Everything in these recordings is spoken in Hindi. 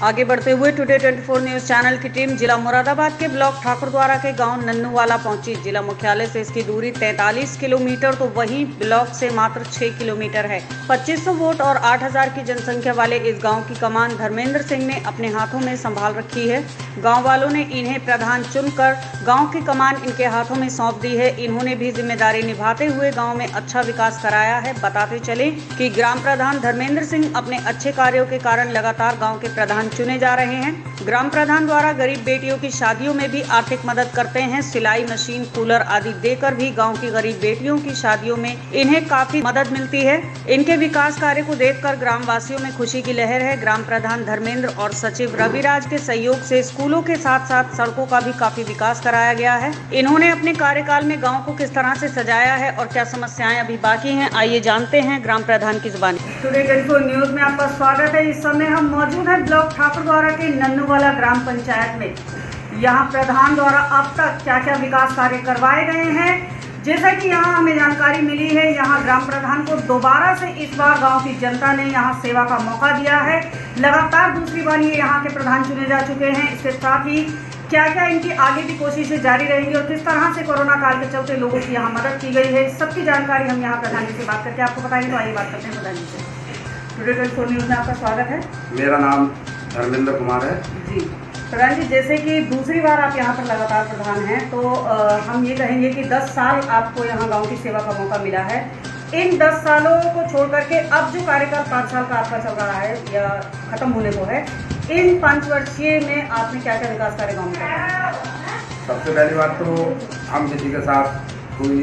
आगे बढ़ते हुए टुडे 24 न्यूज चैनल की टीम जिला मुरादाबाद के ब्लॉक ठाकुरद्वारा के गांव नन्नूवाला पहुंची। जिला मुख्यालय से इसकी दूरी 43 किलोमीटर तो वहीं ब्लॉक से मात्र 6 किलोमीटर है। 2500 वोट और 8000 की जनसंख्या वाले इस गांव की कमान धर्मेंद्र सिंह ने अपने हाथों में संभाल रखी है। गाँव वालों ने इन्हें प्रधान चुनकर गाँव की कमान इनके हाथों में सौंप दी है। इन्होंने भी जिम्मेदारी निभाते हुए गाँव में अच्छा विकास कराया है। बताते चले कि ग्राम प्रधान धर्मेंद्र सिंह अपने अच्छे कार्यों के कारण लगातार गाँव के प्रधान चुने जा रहे हैं। ग्राम प्रधान द्वारा गरीब बेटियों की शादियों में भी आर्थिक मदद करते हैं। सिलाई मशीन, कूलर आदि देकर भी गांव की गरीब बेटियों की शादियों में इन्हें काफी मदद मिलती है। इनके विकास कार्य को देखकर ग्रामवासियों में खुशी की लहर है। ग्राम प्रधान धर्मेंद्र और सचिव रविराज के सहयोग से स्कूलों के साथ साथ सड़कों का भी काफी विकास कराया गया है। इन्होंने अपने कार्यकाल में गाँव को किस तरह से सजाया है और क्या समस्याएं अभी बाकी हैं, आइए जानते हैं ग्राम प्रधान की जुबानी। टुडे 24 न्यूज में आपका स्वागत है। इस समय हम मौजूद हैं ब्लॉक ठाकुरद्वारा के नन्नूवाला ग्राम पंचायत में। यहाँ प्रधान द्वारा अब तक क्या क्या विकास कार्य करवाए गए हैं, जैसा कि यहाँ हमें जानकारी मिली है, यहाँ ग्राम प्रधान को दोबारा से इस बार गांव की जनता ने यहाँ सेवा का मौका दिया है। लगातार दूसरी बार ये यहाँ के प्रधान चुने जा चुके हैं। इसके साथ ही क्या क्या इनकी आगे भी कोशिशें जारी रहेंगी और किस तरह से कोरोना काल के चलते लोगों की यहाँ मदद की गई है, सबकी जानकारी हम यहाँ प्रधान जी से बात करके आपको बताएंगे। तो आइए बात करते हैं प्रधान जी से। टुडे 24 न्यूज में आपका स्वागत है। मेरा नाम धर्मेंद्र कुमार है जी। प्रधान जी, जैसे कि दूसरी बार आप यहाँ पर लगातार प्रधान हैं, तो हम ये कहेंगे कि 10 साल आपको यहाँ गांव की सेवा का मौका मिला है। इन 10 सालों को छोड़ करके अब जो कार्यकाल 5 साल का आपका चल रहा है या खत्म होने को है, इन 5 वर्षीय में आपने क्या क्या विकास कार्य गाँव में किया? सबसे पहली बात तो हम किसी के साथ कोई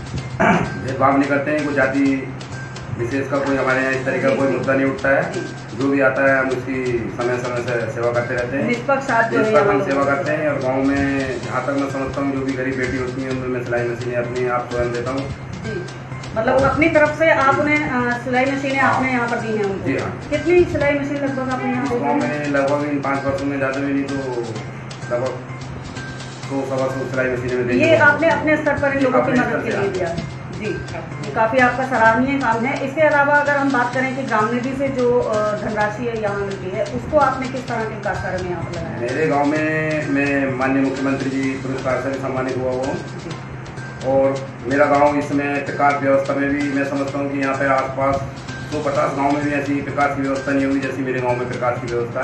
भेदभाव नहीं करते हैं। कोई जाति विशेष का कोई हमारे यहाँ इस तरीके का कोई मुद्दा नहीं उठता है। जो भी आता है हम उसकी समय समय से सेवा करते रहते हैं। निष्पक्ष हम सेवा करते हैं। और गांव में जहाँ तक मैं समझता हूँ, जो भी गरीब बेटी होती हैं उनमें मैं सिलाई मशीनें अपनी आप स्वयं देता हूँ। मतलब अपनी तरफ से आप उन्हें सिलाई मशीनें आपने यहाँ पर दी हैं उनको? जी हाँ। कितनी सिलाई मशीन लगभग आपने यहाँ गाँव में लगभग इन 5 वर्षों में ज़्यादा भी नहीं तो लगभग 100-125 सिलाई मशीनें दी। ये आपने अपने स्तर पर इन लोगों की मदद के लिए दिया जी। काफ़ी आपका सराहनीय काम है। इसके अलावा अगर हम बात करें कि ग्राम निधि से जो धनराशि है यहाँ मिलती है, उसको आपने किस तरह के विकास कार्य में यहाँ पर लगाया? मेरे गांव में मैं माननीय मुख्यमंत्री जी पुरस्कार से भी सम्मानित हुआ हूँ। और मेरा गांव इसमें प्रकाश व्यवस्था में भी मैं समझता हूँ कि यहाँ पे आसपास 150 गाँव में भी ऐसी प्रकाश की व्यवस्था नहीं होगी जैसी मेरे गाँव में प्रकाश की व्यवस्था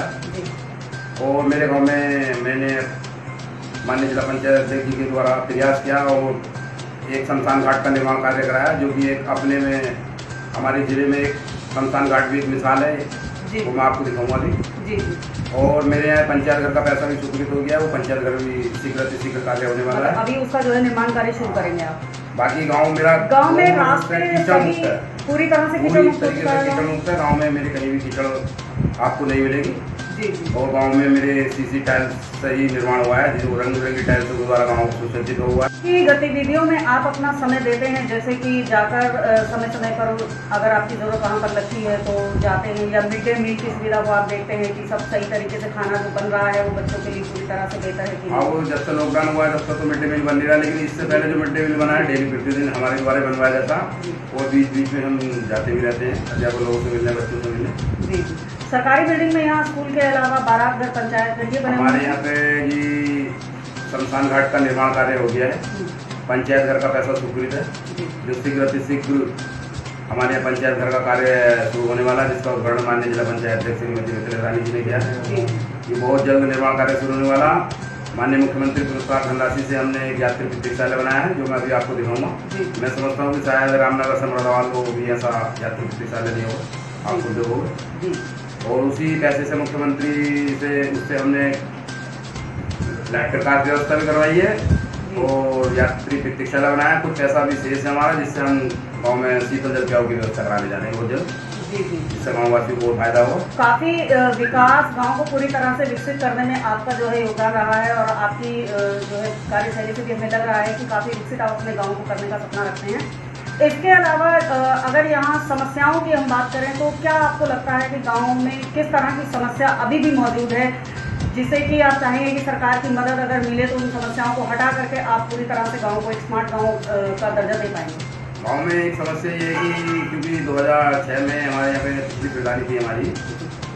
है। और मेरे गाँव में मैंने माननीय जिला पंचायत अध्यक्ष जी के द्वारा प्रयास किया और एक शमशान घाट का निर्माण कार्य कराया, जो कि एक अपने में हमारे जिले में एक शमशान घाट भी एक मिसाल है, वो मैं आपको दिखाऊंगा जी। और मेरे यहाँ पंचायत घर का पैसा भी स्वीकृत हो गया। वो पंचायत घर भी शीघ्र कार्य होने वाला है। अभी उसका जो है निर्माण कार्य शुरू करेंगे आप? बाकी गाँव मेरा में रास्ते पूरी तरह से कीचड़ मुक्त है। गाँव में मेरे कहीं भी कीचड़ आपको नहीं मिलेगी। और गांव में मेरे सीसी टाइल्स से ही निर्माण हुआ है, जो रंग बिरंगी टाइल्स के द्वारा गाँव सुसज्जित हुआ है। की गतिविधियों में आप अपना समय देते हैं, जैसे कि जाकर समय समय पर अगर आपकी जरूरत वहाँ पर लगती है तो जाते हैं, या मिड डे मील की सुविधा को आप देखते हैं कि सब सही तरीके से खाना जो बन रहा है वो बच्चों के लिए पूरी तरह से बेहतर है कि? हाँ, वो जब से लॉकडाउन हुआ है तब तक तो मिड डे मील बन नहीं रहा, लेकिन इससे पहले जो मिड डे मील बना है डेली प्रतिदिन हमारे द्वारा बनवाया जाता, और बीच में हम जाते भी रहते हैं अध्यापक लोगों से मिलने, बच्चों से मिलने। जी। सरकारी बिल्डिंग में यहाँ स्कूल के अलावा बारात घर, पंचायत घर ये बने हमारे यहाँ पे जी शमशान घाट का निर्माण कार्य हो गया है। पंचायत घर का पैसा स्वीकृत है, जो शीघ्र हमारे यहाँ पंचायत घर का कार्य शुरू होने वाला है, जिसका उद्घाटन माननीय जिला पंचायत अध्यक्ष श्रीमती मिथिला रानी जी ने किया है। ये बहुत जल्द निर्माण कार्य शुरू होने वाला। माननीय मुख्यमंत्री पुरस्कार धनराशि से हमने एक यात्री प्रतीक्षालय बनाया है, जो मैं अभी आपको दिखाऊंगा। मैं समझता हूँ कि शायद रामनगर से मुरादाबाद को भी ऐसा यात्री प्रतीक्षालय नहीं होगा, आपको देखोगे। और उसी पैसे से मुख्यमंत्री से उससे हमने प्रकाश व्यवस्था भी करवाई है और यात्री प्रतीक्षालय बनाया। कुछ पैसा भी शेष है हमारा, जिससे हम गाँव में शीतल जल प्याऊ की व्यवस्था कराने जा रहे हैं बहुत जल्द, जिससे गाँववासियों को फायदा हो। काफ़ी विकास गांव को पूरी तरह से विकसित करने में आपका जो है योगदान रहा है, और आपकी जो है कार्यशैली से भी हमें लग रहा है कि काफ़ी विकसित आप अपने गाँव को करने का सपना रखते हैं। इसके अलावा अगर यहाँ समस्याओं की हम बात करें तो क्या आपको लगता है कि गाँव में किस तरह की समस्या अभी भी मौजूद है, जिससे कि आप चाहेंगे कि सरकार की मदद अगर मिले तो उन समस्याओं को हटा करके आप पूरी तरह से गाँव को एक स्मार्ट गाँव का दर्जा दे पाएंगे? गाँव में एक समस्या ये है कि क्योंकि 2006 में हमारे यहाँ पे बिजली प्रदानी थी हमारी,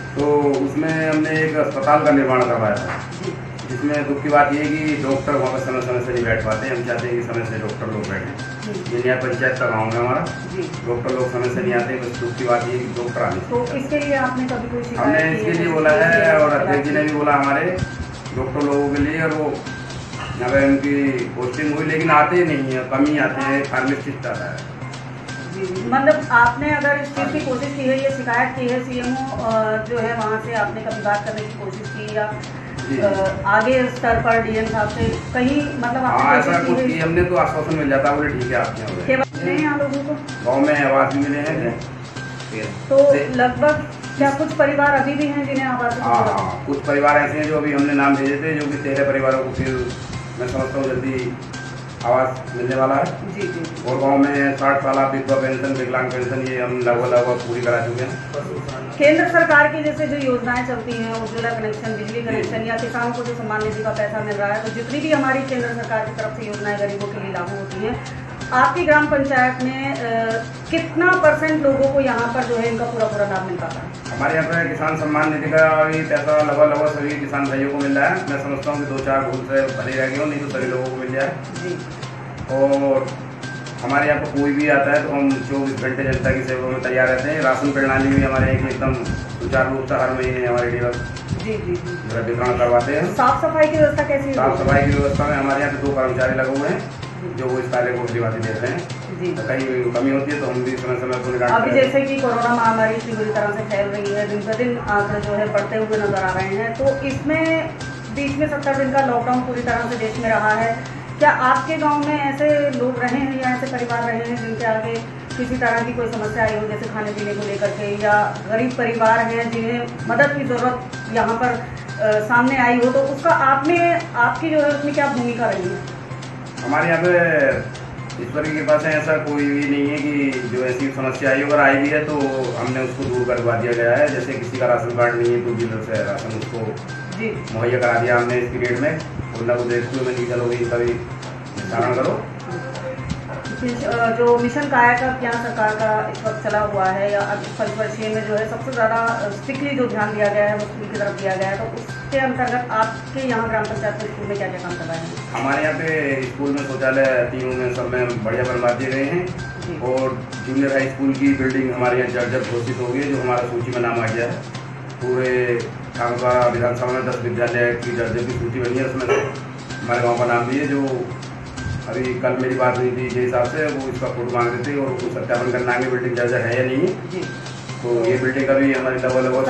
तो उसमें हमने एक अस्पताल का निर्माण करवाया था, जिसमें दुख की बात ये है कि डॉक्टर वहाँ पर समय समय से नहीं बैठ पाते। हम चाहते हैं कि समय से डॉक्टर लोग बैठें। ये नया पंचायत का गाँव है हमारा, डॉक्टर लोग समय से नहीं आते। बस दुख की बात ये है कि डॉक्टर आने। तो इसके लिए आपने कभी कोई शिकायत हमने इसके लिए बोला है और अध्यक्ष जी ने भी बोला हमारे डॉक्टर लोगों के लिए, और वो यहाँ पर उनकी पोस्टिंग हुई, लेकिन आते नहीं है, कम ही आते हैं। फार्मासिस्ट आता है। मतलब आपने अगर इस चीज़ की कोशिश की है, ये शिकायत की है सीएमओ जो है वहाँ से, आपने कभी बात करने की कोशिश की या आगे स्तर पर डीएम साहब से कहीं, मतलब ऐसा कुछ की हमने तो आश्वासन मिल जाता है, बोले ठीक है आपके यहाँ लोगों को गाँव में आवास भी मिले हैं। तो लगभग क्या कुछ परिवार अभी भी हैं जिन्हें आवास? हाँ, कुछ परिवार ऐसे हैं जो अभी हमने नाम भेजे थे, जो कि 13 परिवारों को फिर मैं समझता हूँ जल्दी आवास मिलने वाला है। जी। और गांव में 60 साल विधवा पेंशन, विकलांग पेंशन, ये हम लगभग पूरी करा चुके हैं। केंद्र सरकार की जैसे जो योजनाएं चलती हैं, उज्ज्वला कनेक्शन, बिजली कनेक्शन, या किसानों को जो सम्मान निधि का पैसा मिल रहा है, तो जितनी भी हमारी केंद्र सरकार की तरफ से योजनाएं गरीबों के लिए लागू होती हैं, आपकी ग्राम पंचायत में कितना % लोगों को यहाँ पर जो है इनका पूरा लाभ मिल पाता है? हमारे यहाँ पे किसान सम्मान निधि का भी पैसा लगभग सभी किसान भाइयों को मिल रहा है। मैं समझता हूँ कि 2-4 भूल से भले रह गए हो, नहीं तो सभी लोगों को मिल जाए। और हमारे यहाँ पर कोई भी आता है तो हम 24 घंटे जनता की सेवा में तैयार रहते हैं। राशन प्रणाली भी हमारे यहाँ एकदम सुचारू रूप से हर महीने हमारे डीलर वितरण करवाते हैं। साफ सफाई की व्यवस्था कैसी है? साफ सफाई की व्यवस्था में हमारे यहाँ पे 2 कर्मचारी लगे हुए हैं जो वो इस कार्य को भलीभांति देते हैं। तो कहीं कमी होती है तो हम भी समय पर अभी जैसे कि कोरोना महामारी इतनी बुरी तरह से फैल रही है, दिन प्रतिदिन आंकड़े जो है बढ़ते हुए नजर आ रहे हैं, तो इसमें बीच में 70 दिन का लॉकडाउन पूरी तरह से देश में रहा है। क्या आपके गांव में ऐसे लोग रहे हैं या ऐसे परिवार रहे हैं जिनके आगे किसी तरह की कोई समस्या आई हो, जैसे खाने पीने को लेकर के, या गरीब परिवार हैं जिन्हें मदद की ज़रूरत यहाँ पर सामने आई हो, तो उसका आपकी जो है उसमें क्या भूमिका रही है? हमारे यहाँ पे ईश्वर की कृपा से ऐसा कोई भी नहीं है कि जो ऐसी समस्या आई, अगर आई भी है तो हमने उसको दूर करवा दिया गया है। जैसे किसी का राशन कार्ड नहीं है तो डीलर से राशन उसको मुहैया करा दिया हमने इस पीरियड में। उन्ना को देखते हुए नहीं चलोगे, इनका भी निस्तारण करो। जो मिशन कायाकल्प यहाँ सरकार का इस वक्त चला हुआ है, या अब 5 वर्षीय में जो है सबसे ज़्यादा स्ट्रिक्टली जो ध्यान दिया गया है वो स्कूल की तरफ दिया गया है, तो उसके अंतर्गत आपके यहाँ ग्राम पंचायत स्कूल में क्या क्या काम करवाए हैं? हमारे यहाँ पे स्कूल में शौचालय तीनों में सब में बढ़िया बनवा दिए गए हैं। और जूनियर हाई स्कूल की बिल्डिंग हमारे यहाँ जर्जर घोषित हो गई है, जो हमारा सूची में नाम आ गया है। पूरे ठाकुरद्वारा विधानसभा में 10 विद्यालय की दर्जे की सूची बनी है, उसमें हमारे गांव का नाम भी है। जो अभी कल मेरी बात हुई थी जिस हिसाब से वो इसका फोटो मांग रहे थे और उसको सत्यापन करना है बिल्डिंग दर्जा है या नहीं है। तो ये बिल्डिंग का भी हमारी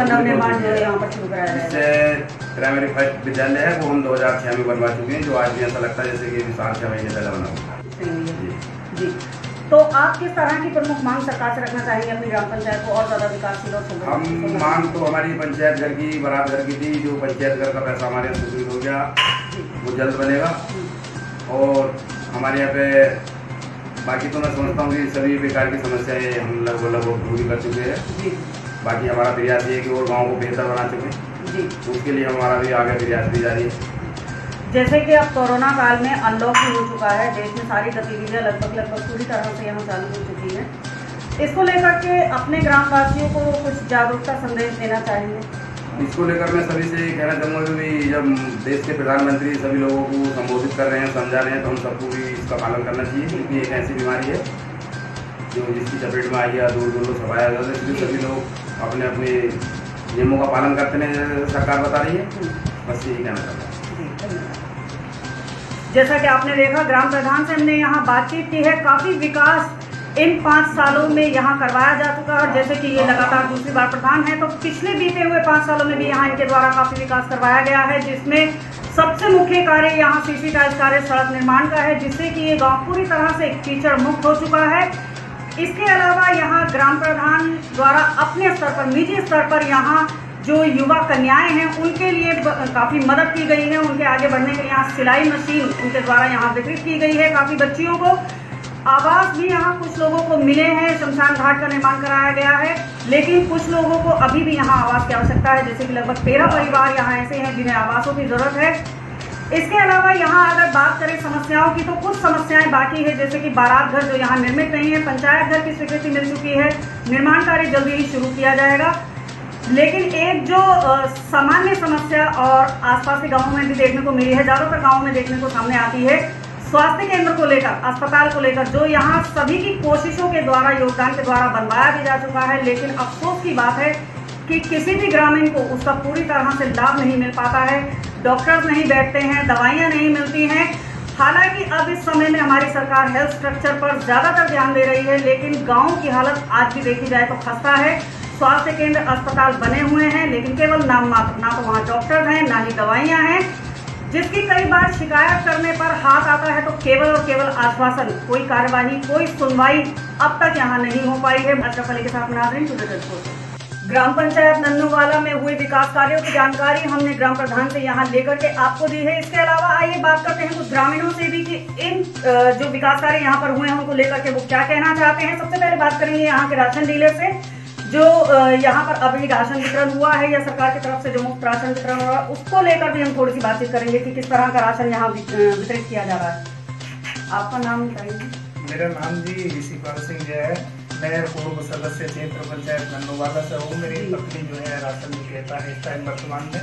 इससे प्राइमरी फर्स्ट विद्यालय है वो हम 2006 में बनवा चुके हैं, जो आज भी ऐसा लगता है जैसे कि 4-6 महीने पहले बना हुआ। जी, तो आप किस तरह की प्रमुख मांग सरकार से रखना चाहेंगे अपनी ग्राम पंचायत को और ज़्यादा विकासशील और सुंदर? हम मांग तो हमारी पंचायत घर की बारात घर की थी, जो पंचायत घर का पैसा हमारे यहाँ स्वीकृत हो गया वो जल्द बनेगा। और हमारे यहाँ पे बाकी तो मैं समझता हूँ कि सभी प्रकार की समस्याएं हम लगभग दूरी कर चुके हैं। बाकी हमारा प्रयास ये है कि और गाँव को बेहतर बना चुके, तो उसके लिए हमारा भी आगे प्रयास भी जारी है। जैसे कि अब कोरोना काल में अनलॉक भी हो चुका है, देश में सारी गतिविधियां लगभग पूरी तरह से यहाँ चालू हो चुकी है, इसको लेकर के अपने ग्रामवासियों को कुछ जागरूकता संदेश देना चाहेंगे? इसको लेकर मैं सभी से कहना चाहूँगा कि जब देश के प्रधानमंत्री सभी लोगों को संबोधित कर रहे हैं, समझा रहे हैं, तो हम सबको भी इसका पालन करना चाहिए, क्योंकि एक ऐसी बीमारी है जो जिसकी चपेट में आई या दूर दूर सफाया जाता है। इसलिए सभी लोग अपने अपने नियमों का पालन करते हैं, जैसे सरकार बता रही है। बस यही कहना चाहता हूँ। जैसा कि आपने देखा, ग्राम प्रधान से हमने यहाँ बातचीत की है। काफ़ी विकास इन 5 सालों में यहाँ करवाया जा चुका है, और जैसे कि ये लगातार दूसरी बार प्रधान है, तो पिछले बीते हुए 5 सालों में भी यहाँ इनके द्वारा काफ़ी विकास करवाया गया है, जिसमें सबसे मुख्य कार्य यहाँ सीसी टाइल्स कार्य सड़क निर्माण का है, जिससे कि ये गांव पूरी तरह से कीचड़ मुक्त हो चुका है। इसके अलावा यहाँ ग्राम प्रधान द्वारा अपने स्तर पर, निजी स्तर पर यहाँ जो युवा कन्याएं हैं उनके लिए काफ़ी मदद की गई है। उनके आगे बढ़ने के लिए यहाँ सिलाई मशीन उनके द्वारा यहाँ वितरित की गई है। काफ़ी बच्चियों को आवास भी यहाँ कुछ लोगों को मिले हैं, शमशान घाट का निर्माण कराया गया है, लेकिन कुछ लोगों को अभी भी यहाँ आवास की आवश्यकता है। जैसे कि लगभग 13 परिवार यहाँ ऐसे हैं जिन्हें आवासों की ज़रूरत है। इसके अलावा यहाँ अगर बात करें समस्याओं की, तो कुछ समस्याएं बाकी है, जैसे कि बारात घर जो यहाँ निर्मित नहीं है। पंचायत घर की स्वीकृति मिल चुकी है, निर्माण कार्य जल्दी ही शुरू किया जाएगा। लेकिन एक जो सामान्य समस्या और आसपास के गांवों में भी देखने को मिली है, ज़्यादातर गांवों में देखने को सामने आती है, स्वास्थ्य केंद्र को लेकर, अस्पताल को लेकर, जो यहाँ सभी की कोशिशों के द्वारा, योगदान के द्वारा बनवाया भी जा चुका है, लेकिन अफसोस की बात है कि किसी भी ग्रामीण को उसका पूरी तरह से लाभ नहीं मिल पाता है। डॉक्टर्स नहीं बैठते हैं, दवाइयाँ नहीं मिलती हैं। हालांकि अब इस समय में हमारी सरकार हेल्थ स्ट्रक्चर पर ज़्यादातर ध्यान दे रही है, लेकिन गाँव की हालत आज भी देखी जाए तो खस्ता है। स्वास्थ्य केंद्र, अस्पताल बने हुए हैं, लेकिन केवल नाम मात्र, ना तो वहाँ डॉक्टर्स हैं, ना ही दवाइयाँ हैं, जिसकी कई बार शिकायत करने पर हाथ आता है तो केवल और केवल आश्वासन, कोई कार्यवाही, कोई सुनवाई अब तक यहाँ नहीं हो पाई है। अशरफ अली के साथ नाज़रीन, टुडे रिपोर्ट। ग्राम पंचायत नन्नूवाला में हुए विकास कार्यों की जानकारी हमने ग्राम प्रधान से यहाँ लेकर के आपको दी है। इसके अलावा आइए बात करते हैं कुछ ग्रामीणों से भी कि इन जो विकास कार्य यहाँ पर हुए हैं उनको लेकर के वो क्या कहना चाहते हैं। सबसे पहले बात करेंगे यहाँ के राशन डीलर से, जो यहाँ पर अभी राशन वितरण हुआ है या सरकार की तरफ से जो मुफ्त राशन वितरण हुआ है, उसको लेकर भी हम थोड़ी सी बातचीत करेंगे कि किस तरह का राशन यहाँ वितरित किया जा रहा है। आपका नाम बताइए। मेरा नाम जी ऋषिपाल सिंह जो है, मैं पूर्व सदस्य क्षेत्र पंचायत नन्नूवाला से हूँ। मेरी पत्नी जो है राशन विक्रेता है इस टाइम वर्तमान में।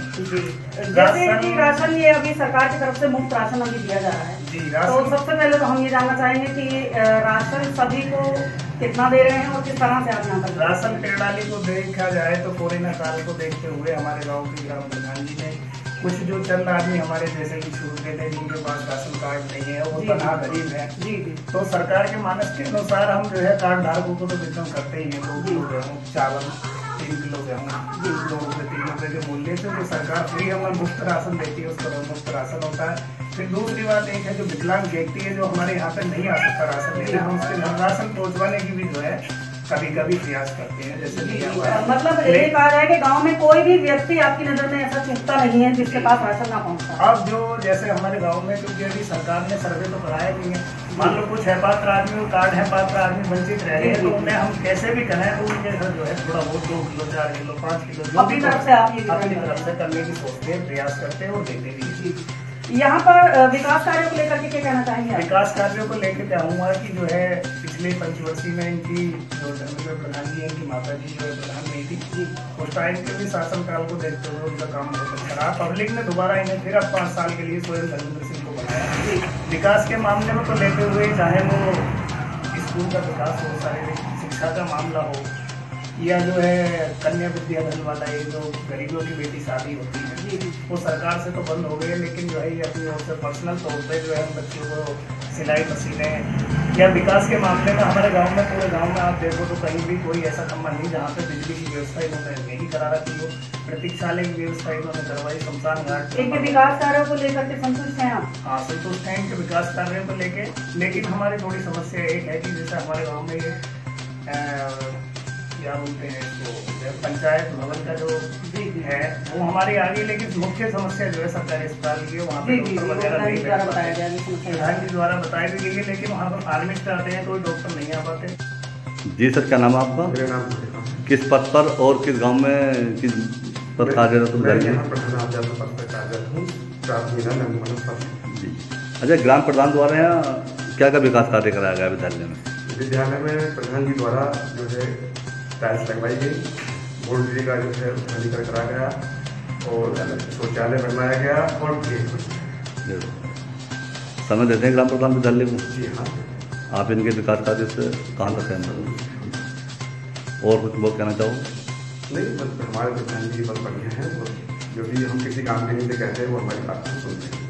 जैसे कि राशन ये अभी सरकार की तरफ से मुफ्त राशन अभी दिया जा रहा है जी। तो सबसे पहले तो हम ये जानना चाहेंगे कि राशन सभी को कितना दे रहे हैं और किस तरह से आप यहाँ पर राशन प्रणाली को देखा जाए तो कोरोना काल को देखते हुए हमारे गाँव के ग्राम प्रधान जी ने कुछ जो चंद आदमी हमारे जैसे कि छूट देते हैं, जिनके पास राशन कार्ड नहीं है, वो तनहा गरीब है जी, तो सरकार के मानस के अनुसार हम जो है कार्ड धारकों को तो वितरण करते ही हैं। 2 किलो गेहूँ, चावल, 3 किलो गेहूँ, 2 रुपये 3 रुपये के मूल्य से जो सरकार फ्री हमें मुफ्त राशन देती है, उसका मुफ्त राशन होता है। फिर दूसरी बात एक है जो विकलांग व्यक्ति है, जो हमारे यहाँ पे नहीं आ सकता राशन लेने, हम उसके घर राशन पहुँचवाने की भी जो है कभी कभी प्रयास करते हैं। जैसे मतलब ये कहा जाए कि गांव में कोई भी व्यक्ति आपकी नज़र में ऐसा चूकता नहीं है जिसके पास राशन ना पहुंचता। अब जो जैसे हमारे गांव में, क्योंकि अभी सरकार ने सर्वे तो कराया नहीं है, मान लो कुछ है पात्र आदमी को कार्ड है, पात्र आदमी वंचित रह गए, तो उन्हें हम कैसे भी करें तो उनके घर जो है थोड़ा बहुत 2 किलो, 4 किलो, 5 किलो जो अपनी तरफ से आप अपनी तरफ से करने की सोचते हैं, प्रयास करते हैं और देते भी। यहाँ पर विकास कार्यों को लेकर के क्या कहना चाहेंगे? विकास कार्यों को लेकर कहूँगा कि जो है पिछले पंचवर्षीय में इनकी जो धर्मेंद्र प्रधान जी, इनकी माता जी जो है प्रधान नहीं थी, उस टाइम के भी शासनकाल को देखते हुए उनका काम बहुत अच्छा रहा। पब्लिक ने दोबारा इन्हें फिर अब 5 साल के लिए स्वयं धर्मेंद्र सिंह को बनाया। विकास के मामले में तो लेते हुए, चाहे वो स्कूल का विकास हो, शारीरिक शिक्षा का मामला हो, या जो है कन्या विद्याधन वाला ये जो गरीबों की बेटी शादी होती है, वो सरकार से तो बंद हो गई है, लेकिन जो है ये अपनी ओर से पर्सनल तौर पे जो है हम बच्चों को सिलाई मशीनें, या विकास के मामले में हमारे गांव में, पूरे गांव में आप देखो तो कहीं भी कोई ऐसा खंभा नहीं जहाँ पे बिजली की व्यवस्था इन्होंने नहीं करा रखी हो। प्रतीक्षालय की व्यवस्था इन्होंने करवाई, शमशान घाट। इनके विकास कार्यों को लेकर के संतुष्ट हैं आप? हाँ, संतुष्ट हैं इनके विकास कार्यों को लेके, लेकिन हमारी थोड़ी समस्या एक है कि जैसे हमारे गाँव में ये क्या बोलते हैं इसको, पंचायत भवन का जो है वो हमारी आ गई, लेकिन मुख्य समस्या जो है सरकारी अस्पताल की है, वहाँ पे डॉक्टर वगैरह नहीं बैठ पाते। प्रधान जी द्वारा बताई भी गई है, लेकिन वहाँ पर फार्मिस्ट आते हैं, कोई डॉक्टर नहीं आ पाते। जी सर, क्या नाम है आपका? मेरा नाम किस पद पर और किस गांव में किस पद कार्यरत हूँ? मैं यहाँ प्रधानाध्यापक पद पर कार्यरत हूँ, प्राथमिक नन्नूवाला जी। अच्छा, ग्राम प्रधान द्वारा यहाँ क्या क्या विकास कार्य कराया गया विद्यालय में? विद्यालय में प्रधान जी द्वारा जो है टाइल्स लगवाई गई, बोर्ड का जो है उत्तरीकरण करा गया और शौचालय बनवाया गया और समय देते हैं ग्राम प्रधान विद्यालय को? जी हाँ। आप इनके विकास कार्य से कहाँ तक सहमत? और कुछ बहुत कहना चाहो? नहीं, बस हमारे प्रधान जी बहुत बढ़िया हैं, जो भी हम किसी काम के लिए कहते हैं वो हमारी बात को सुनते हैं।